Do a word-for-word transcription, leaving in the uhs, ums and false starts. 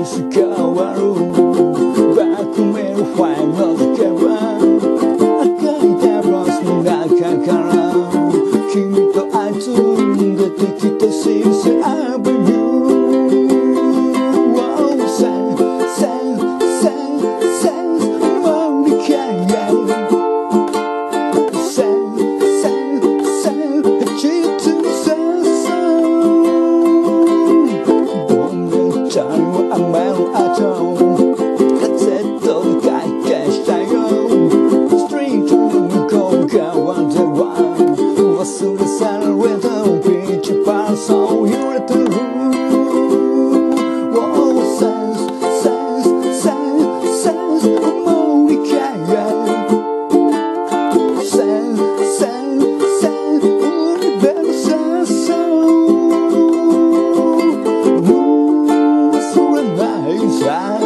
し変わるバックメールファイルの中は赤いダブロスの中から君とあいつ出てきてシーセアベニューそう揺れてる Oh, sense, sense, sense, sense 思い返Sense, sense, sense universal Soul 忘れないさ